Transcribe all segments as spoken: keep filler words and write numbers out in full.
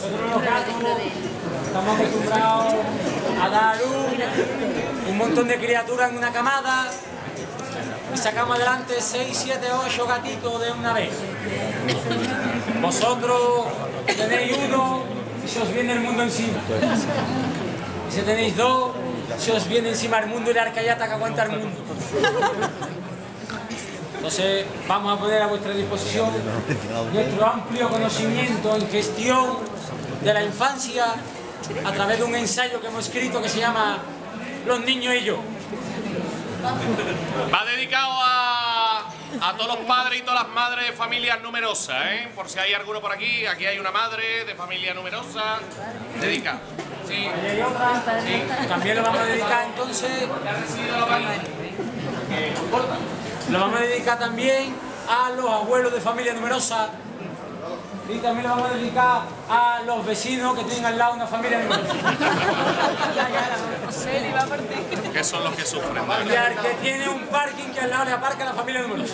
Nosotros los gatos estamos acostumbrados a dar un, un montón de criaturas en una camada y sacamos adelante seis, siete, ocho gatitos de una vez. Vosotros tenéis uno y se os viene el mundo encima. Y si tenéis dos, se os viene encima el mundo y la arcayata que aguanta el mundo. Entonces vamos a poner a vuestra disposición nuestro amplio conocimiento en gestión de la infancia a través de un ensayo que hemos escrito que se llama Los niños y yo. Va dedicado a, a todos los padres y todas las madres de familias numerosas, ¿eh? Por si hay alguno por aquí, aquí hay una madre de familia numerosa. Dedica. Sí. Hay otra. Sí. También lo vamos a dedicar entonces. Lo vamos a dedicar también a los abuelos de familia numerosa. Y también lo vamos a dedicar a los vecinos que tienen al lado una familia numerosa. Que son los que sufren. Y al que tiene un parking que al lado le aparca la familia numerosa.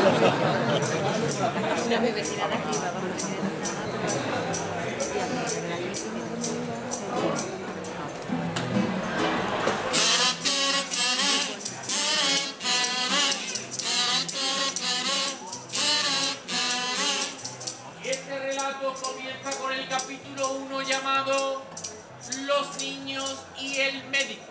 Comienza con el capítulo uno llamado Los niños y el médico.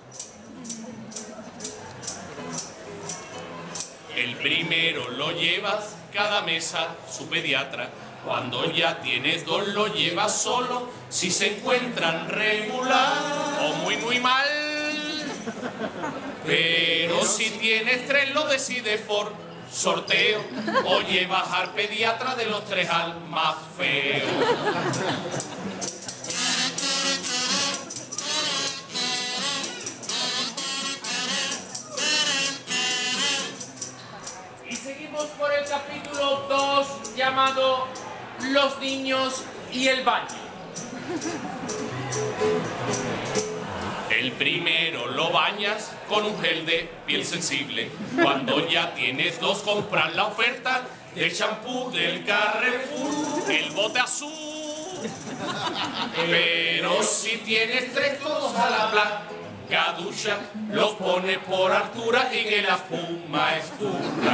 El primero lo llevas cada mesa su pediatra. Cuando ya tienes dos lo llevas solo si se encuentran regular o muy muy mal. Pero si tienes tres lo decides por sorteo o llevas al pediatra de los tres al más feo. Y seguimos por el capítulo dos llamado Los niños y el baño. El primero lo bañas con un gel de piel sensible. Cuando ya tienes dos, compras la oferta de champú del Carrefour, el bote azul. Pero si tienes tres, todos a la blanca ducha, los pones por altura y que la espuma escurra.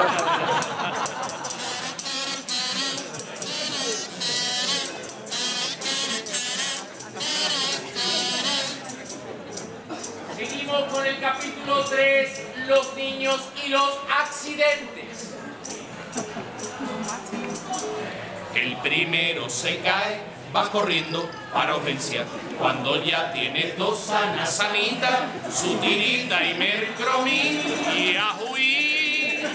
Seguimos con el capítulo tres, los niños y los accidentes. El primero se cae, va corriendo para urgencia. Cuando ya tienes dos sanas, sanita, su tirita y mercromil y a huir.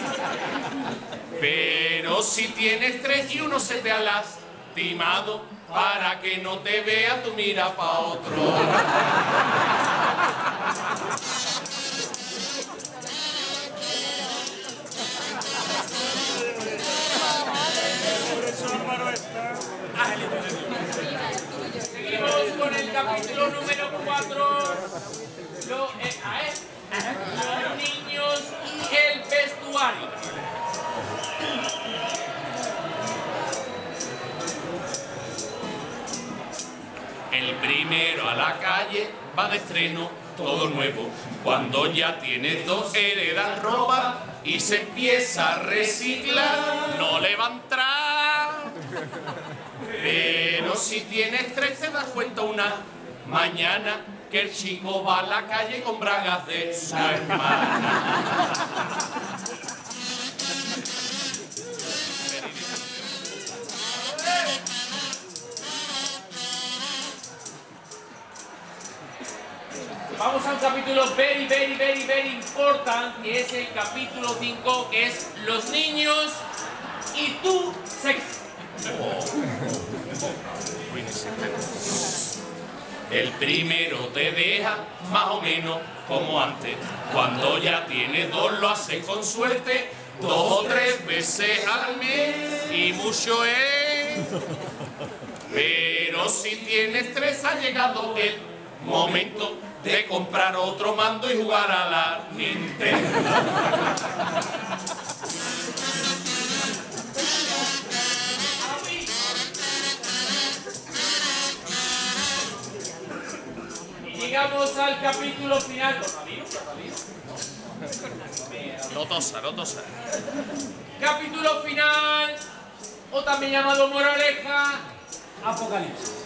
Pero si tienes tres y uno se te ha lastimado, para que no te vea tú mira pa' otro. Seguimos con el capítulo número cuatro, lo, eh, a ver, los niños y el vestuario. El primero a la calle va de estreno, todo nuevo. Cuando ya tienes dos, heredan ropa y se empieza a reciclar. No le va a entrar. Pero si tienes tres, te das cuenta una mañana que el chico va a la calle con bragas de su hermana. Vamos a un capítulo very, very, very, very important, que es el capítulo cinco, que es los niños y tu sexo. El primero te deja más o menos como antes. Cuando ya tienes dos lo haces con suerte, dos o tres veces al mes y mucho es. Pero si tienes tres ha llegado el momento de comprar otro mando y jugar a la Nintendo. llegamos al capítulo final. ¿Coronavirus? No tosa, no tosa. Capítulo final, o también llamado moraleja, Apocalipsis.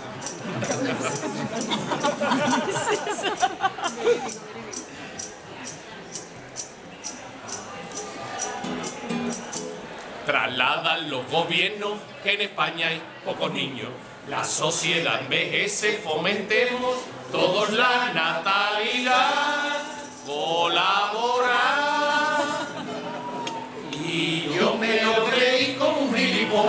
Trasladan los gobiernos que en España hay pocos niños. La sociedad envejece, fomentemos todos la natalidad. Colaborar. Y yo me lo creí como un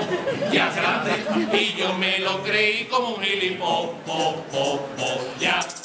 gilipollas grande. Y yo me lo creí como un gilipollas.